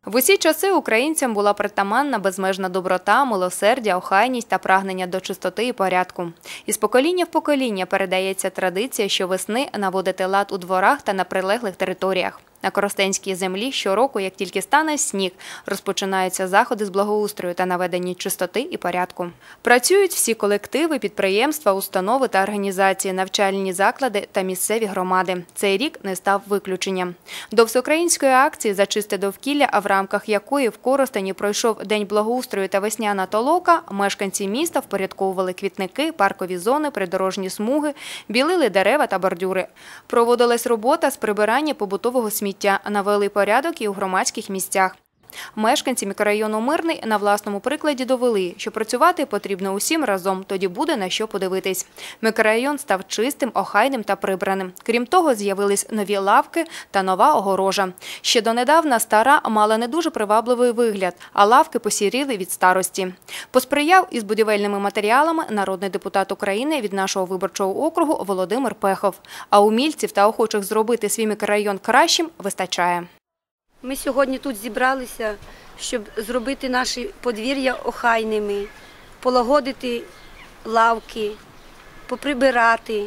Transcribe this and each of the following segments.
В усі часи українцям була притаманна безмежна доброта, милосердя, охайність та прагнення до чистоти і порядку. Із покоління в покоління передається традиція щовесни наводити лад у дворах та на прилеглих територіях. На Коростенській землі щороку, як тільки стане сніг, розпочинаються заходи з благоустрою та наведення чистоти і порядку. Працюють всі колективи, підприємства, установи та організації, навчальні заклади та місцеві громади. Цей рік не став виключенням. До всеукраїнської акції «За чисте довкілля», а в рамках якої в Коростені пройшов День благоустрою та весняна толока, мешканці міста впорядковували квітники, паркові зони, придорожні смуги, білили дерева та бордюри. Проводилась робота з прибирання побутового сміття, навели порядок і у громадських місцях. Мешканці мікрорайону Мирний на власному прикладі довели, що працювати потрібно усім разом, тоді буде на що подивитись. Мікрорайон став чистим, охайним та прибраним. Крім того, з'явились нові лавки та нова огорожа. Ще донедавна стара мала не дуже привабливий вигляд, а лавки посіріли від старості. Посприяв із будівельними матеріалами народний депутат України від нашого виборчого округу Володимир Пехов. А умільців та охочих зробити свій мікрорайон кращим вистачає. Ми сьогодні тут зібралися, щоб зробити наші подвір'я охайними, полагодити лавки, поприбирати.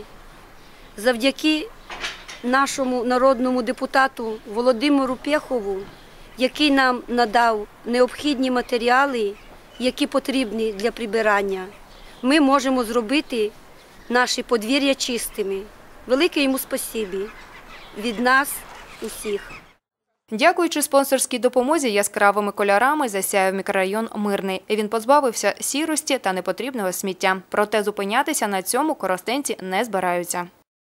Завдяки нашому народному депутату Володимиру Пехову, який нам надав необхідні матеріали, які потрібні для прибирання, ми можемо зробити наші подвір'я чистими. Велике йому спасибі від нас усіх. Дякуючи спонсорській допомозі, яскравими кольорами засяяв мікрорайон Мирний. Він позбавився сірості та непотрібного сміття. Проте зупинятися на цьому коростенці не збираються.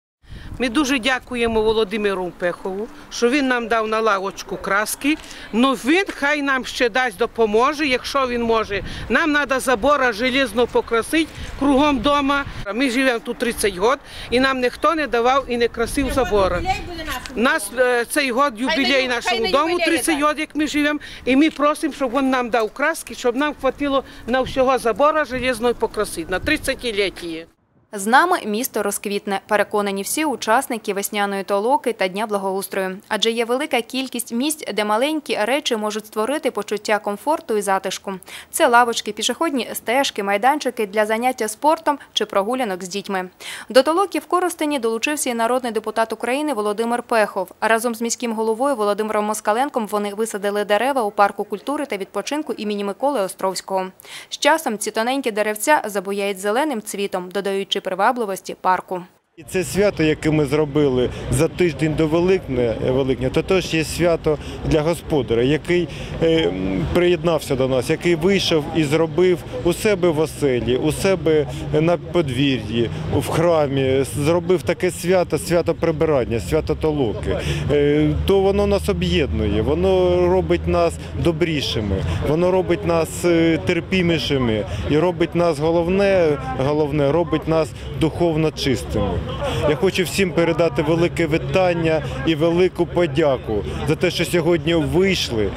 Ми дуже дякуємо Володимиру Пехову, що він нам дав на лавочку краски, але він хай нам ще дасть допоможе, якщо він може. Нам треба забора железно покрасити кругом дома. Ми живемо тут 30 років і нам ніхто не давав і не красив забора. У нас цей год юбілей нашому дому, 30 років, як ми живемо, і ми просимо, щоб він нам дав краски, щоб нам хватило на всього забора железно покрасити, на 30-ліття. З нами місто розквітне, переконані всі учасники весняної толоки та Дня благоустрою. Адже є велика кількість місць, де маленькі речі можуть створити почуття комфорту і затишку. Це лавочки, пішохідні стежки, майданчики для заняття спортом чи прогулянок з дітьми. До толоки в Коростені долучився і народний депутат України Володимир Пехов. Разом з міським головою Володимиром Москаленком вони висадили дерева у парку культури та відпочинку імені Миколи Островського. З часом ці тоненькі деревця забуяють зеленим цвітом, додаючи привабливості парку. Це свято, яке ми зробили за тиждень до Великдня, то теж є свято для господаря, який приєднався до нас, який вийшов і зробив у себе в оселі, у себе на подвір'ї, в храмі, зробив таке свято, свято прибирання, свято толоки. То воно нас об'єднує, воно робить нас добрішими, воно робить нас терпімішими і робить нас, головне, робить нас духовно чистими. Я хочу всім передати велике вітання і велику подяку за те, що сьогодні вийшли,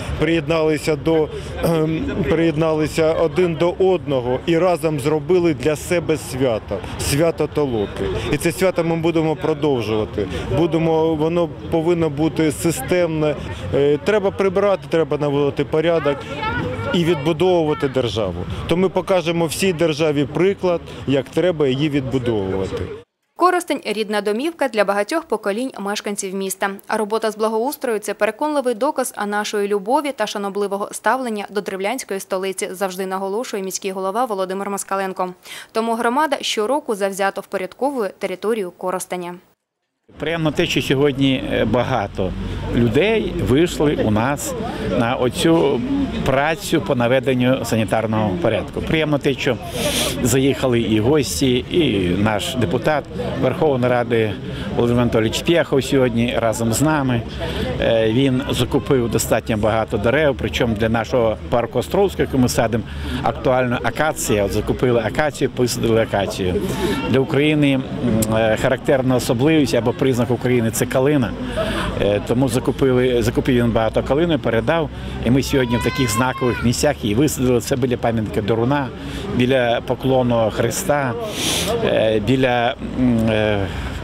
приєдналися один до одного і разом зробили для себе свято толоки. І це свято ми будемо продовжувати. Воно повинно бути системне. Треба прибирати, треба наводити порядок і відбудовувати державу. То ми покажемо всій державі приклад, як треба її відбудовувати. Коростень – рідна домівка для багатьох поколінь мешканців міста. А робота з благоустрою – це переконливий доказ нашої любові та шанобливого ставлення до древлянської столиці, завжди наголошує міський голова Володимир Москаленко. Тому громада щороку завзято впорядковує територію Коростеня. Приємно те, що сьогодні багато людей вийшли у нас на оцю працю по наведенню санітарного порядку. Приємно те, що заїхали і гості, і наш депутат Верховної Ради Володимир Анатолійович Пехов сьогодні разом з нами. Він закупив достатньо багато дерев, причому для нашого парку Островського, який ми садимо, актуальна акація. От закупили акацію, посадили акацію. Для України характерна особливість або признак України – це калина. Тому закупив він багато калини, передав. І ми сьогодні в таких знакових місцях її висадили. Це біля пам'ятника Доруна, біля поклону Христа, біля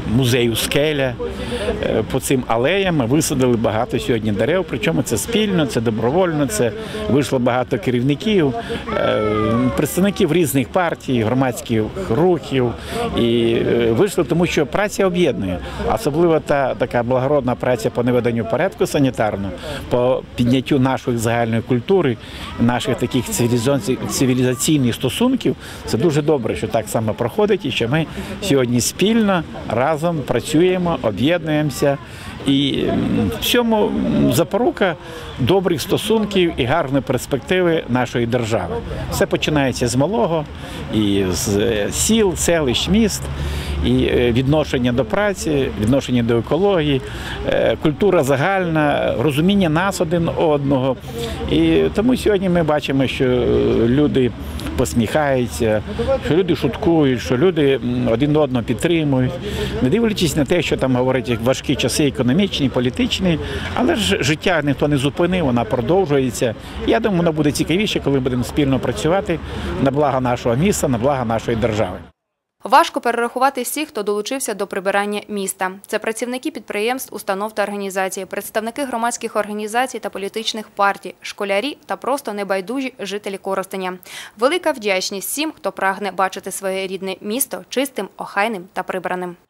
музею «Скеля». По цим алеям ми висадили багато сьогодні дерев, причому це спільно, це добровольно, це вийшло багато керівників, представників різних партій, громадських рухів. І вийшло, тому що праця об'єднує. Особливо та така благородна праця по наведенню порядку санітарного, по підняттю нашої загальної культури, наших таких цивілізаційних стосунків. Це дуже добре, що так само проходить і що ми сьогодні спільно, разом працюємо, об'єднуємося. І в цьому запорука добрих стосунків і гарної перспективи нашої держави. Все починається з малого, і з сіл, селищ, міст, і відношення до праці, відношення до екології, культура загальна, розуміння нас один одного. І тому сьогодні ми бачимо, що люди посміхаються, що люди шуткують, що люди один одного підтримують. Не дивлячись на те, що там говорять важкі часи економічні, політичні, але ж життя ніхто не зупинив, вона продовжується. Я думаю, воно буде цікавіше, коли будемо спільно працювати на благо нашого міста, на благо нашої держави. Важко перерахувати всіх, хто долучився до прибирання міста. Це працівники підприємств, установ та організацій, представники громадських організацій та політичних партій, школярі та просто небайдужі жителі Коростеня. Велика вдячність всім, хто прагне бачити своє рідне місто чистим, охайним та прибраним.